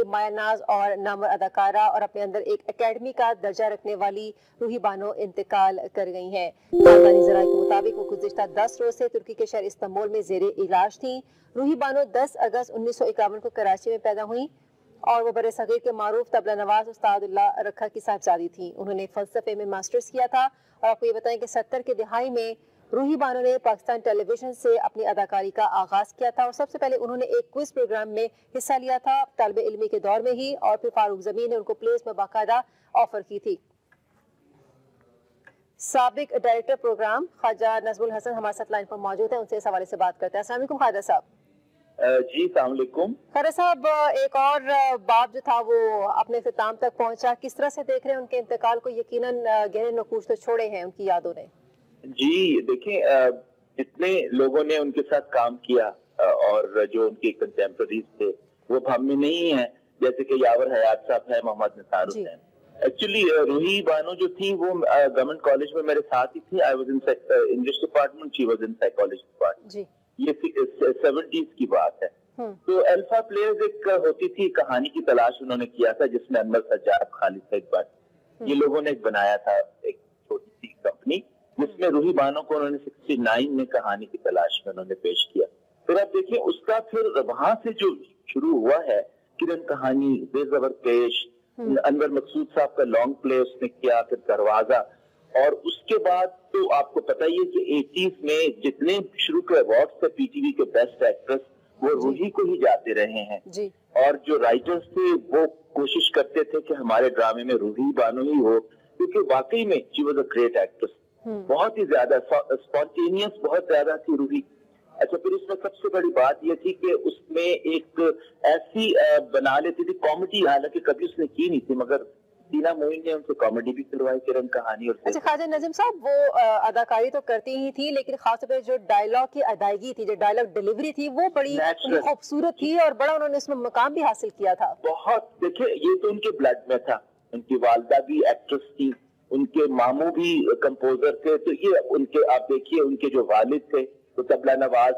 माया नाज और नामवर अदाकारा और अपने अंदर एक एकेडमी का दर्जा रखने वाली रूही बानो इंतकाल कर गई हैं। खानदानी ज़राए के मुताबिक वो गुज़िश्ता 10 रोज से तुर्की के शहर इस्तांबुल में ज़ेरे इलाज थी। रूही बानो 10 अगस्त 1951 को कराची में पैदा हुई और वो बरे सगीर के मारूफ तबला नवाज उस्तादुल्लाह रखा की साहबजादी थी। उन्होंने फ़लसफ़े में मास्टर्स किया था और आपको ये बताएं कि 70 के दिहाई में रूही बानो ने पाकिस्तान टेलीविजन से अपनी अदाकारी का आगाज किया था और सबसे पहले उन्होंने एक क्विज प्रोग्राम में हिस्सा लिया था तालिबे इल्मी के दौर में ही, और फिर फारूक ज़मीन ने उनको प्लेस में बाकायदा ऑफर की थी। साबिक डायरेक्टर प्रोग्राम ख्वाजा नजमुल हसन हमारे साथ लाइन पर मौजूद है, उनसे इस हवाले से बात करते हैं। अस्सलाम वालेकुम ख्वाजा साहब। जी अस्सलाम वालेकुम। ख्वाजा साहब, एक और बाब जो था वो अपने इख्तिताम तक पहुंचा, किस तरह से देख रहे हैं उनके इंतकाल को? यकीनन गहरे नकूश तो छोड़े हैं उनकी यादों ने। जी देखिए, जितने लोगों ने उनके साथ काम किया और जो उनके कंटेम्पररीज थे वो हम में नहीं है, जैसे कि यावर हयात साहब है, मोहम्मद निसार हुसैन। एक्चुअली रूही बानो जो थी वो गवर्नमेंट कॉलेज में मेरे साथ ही थी। I was in English department, she was in psychology department. ये 70s की बात है। तो अल्फा प्लेयर्स एक होती थी, कहानी की तलाश उन्होंने किया था जिसमें अनवर सज्जाद, खालिद सैयद, ये लोगों ने बनाया था एक छोटी सी कंपनी जिसमें रूही बानो को उन्होंने 69 में कहानी की तलाश में उन्होंने पेश किया। फिर आप देखिए उसका फिर वहां से जो शुरू हुआ है, किरण कहानी, बेज़बर पेश, अनवर मकसूद साहब का लॉन्ग प्ले उसने किया, फिर दरवाजा, और उसके बाद तो आपको पता ही है कि 80s में जितने शुरू के अवार्ड्स थे पीटीवी के बेस्ट एक्ट्रेस, वो रूही को ही जाते रहे हैं जी। और जो राइटर्स थे वो कोशिश करते थे कि हमारे ड्रामे में रूही बानो ही हो, क्योंकि वाकई में she was a great actress, बहुत ही ज्यादा स्पॉन्टेनियस, बहुत ज्यादा थी रूही। अच्छा, फिर उसमें सबसे बड़ी बात ये थी कि उसमें एक ऐसी बना लेती थी कॉमेडी, हालांकि कभी उसने की नहीं थी, मगर सीना मोइन ने उनसे कॉमेडी भी करवाई, किरण कहानी। और अच्छा ख्वाजा नज़ीम साहब, वो अदाकारी तो करती ही थी, लेकिन खास तौर पर जो डायलॉग की अदायगी थी, जो डायलॉग डिलीवरी थी, वो बड़ी खूबसूरत थी और बड़ा उन्होंने इसमें मकाम भी हासिल किया था। बहुत, देखिए ये तो उनके ब्लड में था, उनकी वालदा भी एक्ट्रेस थी, उनके मामू भी कंपोजर थे, तो ये उनके, आप देखिए उनके जो वालिद थे तो तबला नवाज,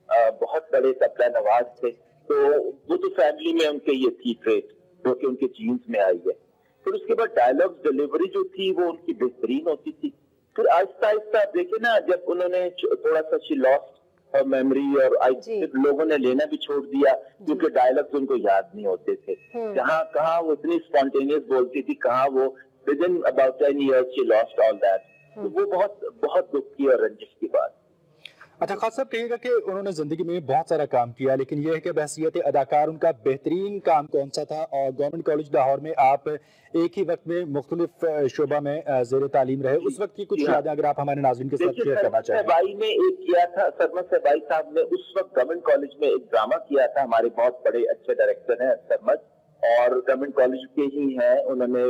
बहुत बड़े तबला नवाज थे, तो वो तो फैमिली में उनके ये थी ट्रेट जो कि उनके जीन्स में आई है। फिर उसके बाद डायलॉग डिलीवरी जो थी वो उनकी बेहतरीन होती थी। फिर आहिस्ता आहिस्ता देखे ना, जब उन्होंने थोड़ा सा शी लॉस्ट मेमोरी और लोगों ने लेना भी छोड़ दिया क्योंकि डायलॉग्स उनको याद नहीं होते थे। कहाँ वो इतनी स्पॉन्टेनियस बोलती थी, कहाँ वो within about 10 years she lost all that। तो वो बहुत दुख की और रंजिश की बात। अच्छा खास साहब, कहिएगा कि उन्होंने जिंदगी में बहुत सारा काम किया, लेकिन यह है कि बहसीयत अदाकार उनका बेहतरीन काम कौन सा था? और गवर्नमेंट कॉलेज लाहौर में आप एक ही वक्त में मुख्तलिफ शोबा में ज़ेर तालीम रहे, उस वक्त की कुछ यादें अगर आप हमारे नाज़रीन के साथ शेयर करना चाहें। सहबाई ने एक किया था, सरमद सहबाई साहब ने उस वक्त गवर्नमेंट कॉलेज में एक ड्रामा किया था, हमारे बहुत बड़े अच्छे डायरेक्टर हैं सरमद, और गवर्नमेंट कॉलेज के ही हैं। उन्होंने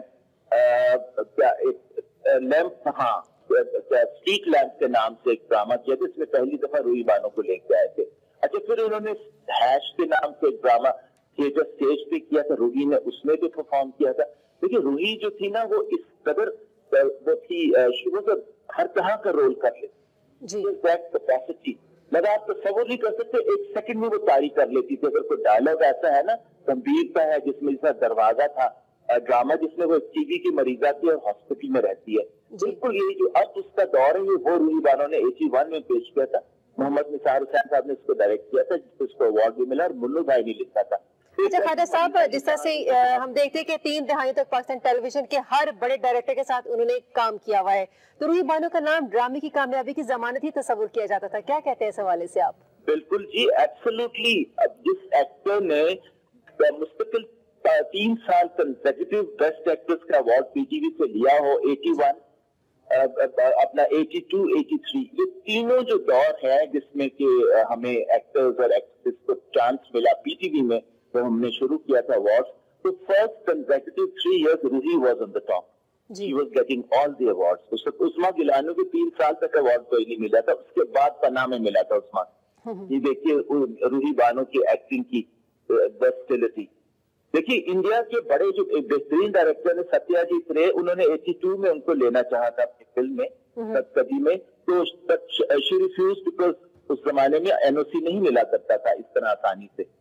स्ट्रीट लैंप के नाम से एक ड्रामा किया था, इसमें पहली दफा रूही बानो को लेके आए थे। अच्छा, फिर उन्होंने हैश के नाम से एक ड्रामा थिएटर स्टेज पे किया था, रूही ने उसमें भी परफॉर्म किया था। देखिए रूही जो थी ना, वो इस कदर वो थी, शुरू से हर तरह का रोल कर लेती, कैपेसिटी मतलब आप तस्वीर नहीं कर सकते, एक सेकंड में वो तारीफ कर लेती थी। अगर कोई डायलॉग ऐसा है ना गंभीर का है, जिसमें जैसा दरवाजा था ड्रामा जिसमें वो टीबी की मरीजा थी और हॉस्पिटल में रहती है, बिल्कुल यही जो अब उसका दौर है, वो रूही बानो ने 81 में पेश किया था। मोहम्मद निसार हुसैन साहब ने इसको डायरेक्ट किया था, जिसको अवार्ड भी मिला, और मुन्नू भाई ने लिखा था। अच्छा ख्वाजा साहब, जिस तरह से हम देखते हैं कि 3 दहाई तक पाकिस्तान टेलीविजन के हर बड़े डायरेक्टर के साथ उन्होंने काम किया हुआ है, तो रूही बानो का नाम ड्रामे की कामयाबी की जमानत ही तस्वुर किया जाता था, क्या कहते हैं इस हवाले से आप? बिल्कुल जी, एब्सोल्युटली। जिस एक्टर ने मुस्तकिल 3 साल कंसेक्यूटिव बेस्ट एक्ट्रेस का अवार्ड पीटीवी से लिया हो, 81, अपना 82, 83, ये तीनों जो दौर है जिसमें कि हमें एक्टर्स और एक्ट्रेस को चांस मिला पीटीवी में, तो हमने शुरू किया था अवार्ड्स, तो first consecutive 3 years Roohi was on the top, she was getting all the awards. Uzma Gilani को 3 साल तक अवार्ड कोई नहीं मिला था, उसके बाद पनाह में मिला था उस्मा। ये देखिए रूही बानो की एक्टिंग की वर्सेटिलिटी। देखिए इंडिया के बड़े जो बेहतरीन डायरेक्टर ने सत्याजीत रे, उन्होंने 82 में उनको लेना चाहा था अपनी फिल्म में सदी में, तो शी रिफ्यूज्ड बिकॉज उस जमाने में एनओसी नहीं मिला करता था इस तरह आसानी से।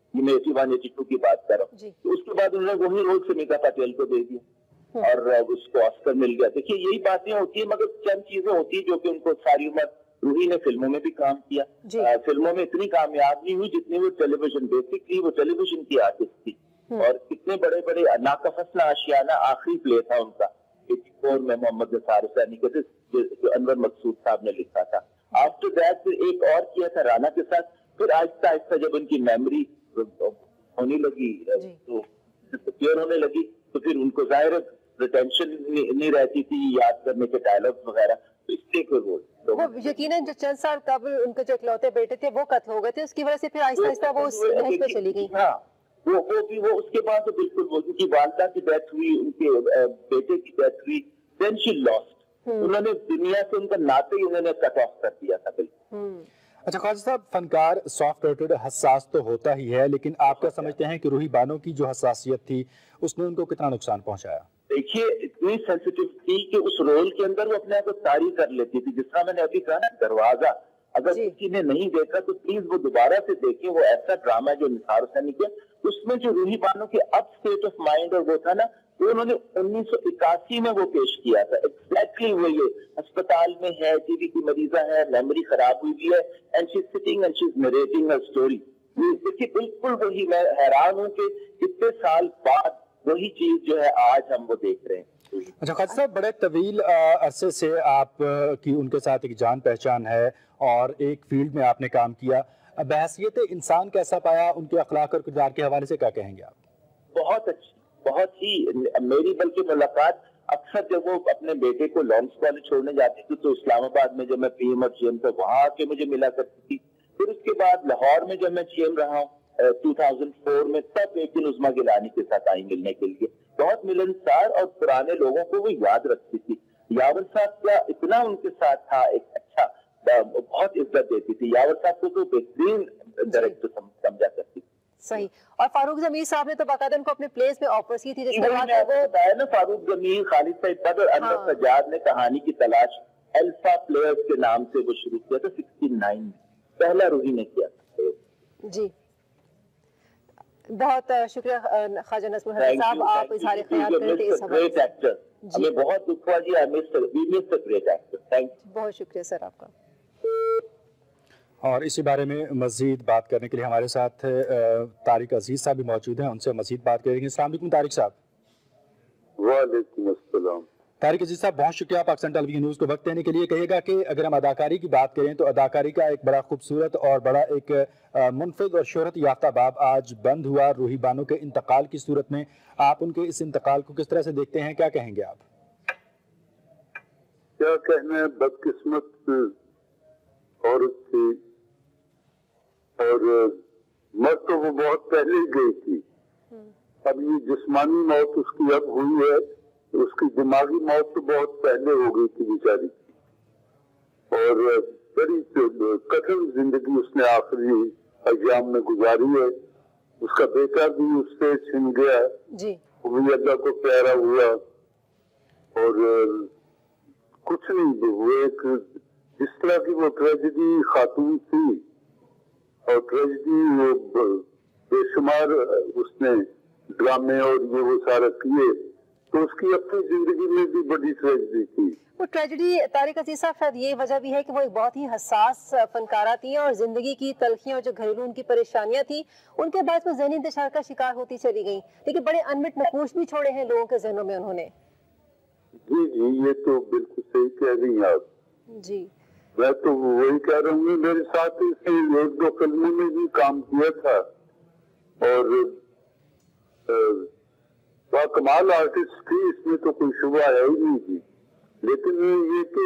ये मैं 81-82 की बात कर रहा हूँ। तो उसके बाद उन्होंने वही रोल समीता पटेल को दे दिया और उसको ऑस्कर मिल गया। देखिए यही बातें होती है, मगर चंद चीजें होती है जो कि उनको सारी उम्र, रूही ने फिल्मों में भी काम किया, फिल्मों में इतनी कामयाब नहीं हुई जितनी वो टेलीविजन, बेसिकली वो टेलीविजन की आर्टिस्ट थी और कितने बड़े बड़े नाकफसना आशियाना आखिरी प्ले था उनका 84 में मोहम्मद निसार हुसैनी के जो अनवर मकसूद साहब ने लिखा था। आफ्टर दैट फिर एक और किया था राना के साथ। फिर आहिस्ता आहिस्ता जब उनकी मेमोरी होने लगी तो डिसअपीयर होने लगी, तो फिर उनको जाहिर रिटेंशन नहीं रहती थी याद करने के डायलॉग्स वगैरह, तो इसलिए फिर वो यकीनन जो चंद साल कबल उनके जो इकलौते बेटे थे वो कत्ल हो गए थे, उसकी वजह से फिर आहिस्ता आहिस्ता वो उस नहज पे चली गई। हाँ, वो उसके बाद तो बिल्कुल वो उनकी वालदा की डेथ हुई, उनके बेटे की डेथ हुई, देन शी लॉस्ट। उन्होंने दुनिया से उनका नाते ही उन्होंने कट ऑफ कर दिया था बिल्कुल। अच्छा ख्वाजा साहब, फनकार सॉफ्ट हार्टेड हसास तो होता ही है, लेकिन आप क्या समझते हैं कि रूही बानो की जो हसासियत थी उसने उनको कितना नुकसान पहुंचाया? देखिए इतनी सेंसिटिव थी कि उस रोल के अंदर वो अपने आप को तारी कर लेती थी। जिस तरह मैंने अभी कहा ना, दरवाजा, अगर किसी ने नहीं देखा तो प्लीज वो दोबारा से देखें। वो ऐसा ड्रामा जो निसार हुसैनी के, उसमें जो रूही बानो के अब स्टेट ऑफ माइंड और वो था ना, वो उन्होंने 1981 में वो पेश किया था। एग्जैक्टली वो ये अस्पताल में है, टीबी की मरीजा है, मेमोरी खराब हुई भी है, and she is sitting and she is narrating a story. देखिए बिल्कुल वही, मैं हैरान हूँ कि कितने साल बाद वही चीज जो है आज हम वो देख रहे हैं। अच्छा ख्वाजा साहब, बड़े तवील अरसे से आप की उनके साथ एक जान पहचान है और एक फील्ड में आपने काम किया, बहैसियत इंसान कैसा पाया, उनके अखलाक और किरदार के हवाले से क्या कहेंगे आप? बहुत अच्छी, बहुत ही मेरी बल्कि मुलाकात अक्सर जब वो अपने बेटे को लॉन्स कॉलेज छोड़ने जाती थी तो इस्लामाबाद में जब मैं पीएम और जीएम था वहां आके मुझे मिला करती थी। फिर उसके बाद लाहौर में जब मैं जीएम रहा हूँ 2004 में, तब एक दिन उस्मा गिलानी के साथ आई मिलने के लिए। बहुत मिलनसार और पुराने लोगों को वो याद रखती थी। यावर साहब का इतना उनके साथ था, एक अच्छा, बहुत इज्जत देती थी। यावर साहब को तो बेहतरीन डायरेक्टर समझा करती थी। सही। और फारूक जमीर साहब ने तो बाकायदा उनको अपने प्लेस में ऑफर की थी, जिसके बाद वो बताया ना, फारूक जमीर, खालिद सईद और अनवर सज्जाद ने कहानी की तलाश अल्फा प्लेयर्स के नाम से वो शुरू किया था 69 में। पहला रूही ने किया था। जी बहुत शुक्रिया ख्वाजा नज़्मुल हसन साहब, आप इज़हार ख्याल करते इस हवाले से। हमें बहुत दुख हुआ जी, I miss the great actor. Thank you, बहुत शुक्रिया सर आपका। और इसी बारे में मज़ीद बात करने के लिए हमारे साथ तारिक अजीज साहब भी मौजूद हैं, उनसे मज़ीद बात करेंगे। अस्सलाम वालेकुम तारिक साहब। वालेकुम अस्सलाम। तारिक अजीज साहब, बहुत शुक्रिया पाकिस्तान टेलीविजन न्यूज़ को वक्त देने के लिए। कहिएगा कि अगर हम अदाकारी की बात करें तो अदाकारी का एक बड़ा खूबसूरत और बड़ा एक मुनफिद और शोहरत याफ्ता बाब आज बंद हुआ रूही बानो के इंतकाल की सूरत में। आप उनके इस इंतकाल को किस तरह से देखते हैं, क्या कहेंगे आप? क्या कहना, बदकिस्मत औरत थी और मौत तो वो बहुत पहले ही गई थी। अब ये जिस्मानी मौत उसकी अब हुई है, उसकी दिमागी मौत तो बहुत पहले हो गई थी बेचारी की। और बड़ी कठिन जिंदगी उसने आखिरी अय्याम में गुजारी है। उसका बेटा भी उससे छिन गया, वो भी अल्लाह को प्यारा हुआ। और कुछ नहीं, वो एक जिस तरह की वो ट्रेजेडी खातून थी और ट्रेजेडी वो बेशुमार उसने ड्रामे और ये वो सारा किए, तो उसकी अपनी जिंदगी में भी बड़ी ट्रेजेडी थी। वो ट्रेजेडी तारिक अजीज साहब शायद ये वजह भी है कि वो एक बहुत ही हसास फनकारा थी और जिंदगी की तलखियां, जो घरेलू उनकी परेशानियां थी, उनके बाद वो ज़हनी इंतशार का शिकार होती चली गई। लेकिन बड़े अनमिट नकूश भी छोड़े हैं लोगों के जहनों में उन्होंने। जी जी, ये तो बिल्कुल सही कह रही हैं आप जी। मैं तो वही कह रहा हूँ, मेरे साथ इसने एक दो फिल्मों में भी काम किया था और कमाल आर्टिस्ट थी, इसमें तो कोई शुबा है ही नहीं थी। लेकिन ये तो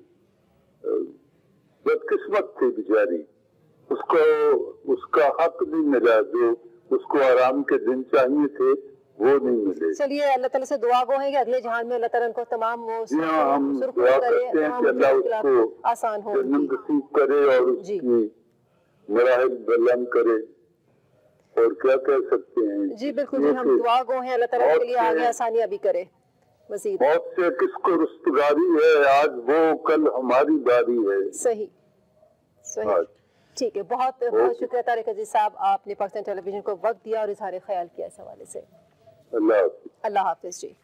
बदकिस्मत थी बेचारी, उसको उसका हक नहीं मिला, जो उसको आराम के दिन चाहिए थे वो नहीं मिले। चलिए अल्लाह ताला से दुआ गो है कि अगले जहान में अल्लाह ताला उनको तमाम हम दुआ करते हैं कि अल्लाह उसको आसान हो, जन्नत नसीब करे और उसकी मराहिल बुलंद करे। और क्या कह सकते हैं जी, बिल्कुल जी, हम दुआ गो हैं अल्लाह ताला के लिए आगे आसानियां भी करे। मज़ीद मौत से किसको रुस्तगारी है, आज वो कल हमारी बारी है। सही सही। ٹھیک ہے، بہت بہت شکریہ طارق عزیز صاحب، آپ نے پاکستان ٹیلی ویژن کو وقت دیا اور اظہار خیال کیا اس حوالے سے. اللہ حافظ. اللہ حافظ. جی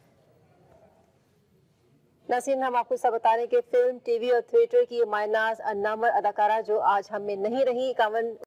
ناظرین، ہم آپ کو سب بتا رہے ہیں کہ فلم، ٹی وی اور تھیٹر کی یہ مائناز نامور اداکارہ جو آج ہم میں نہیں رہی، 51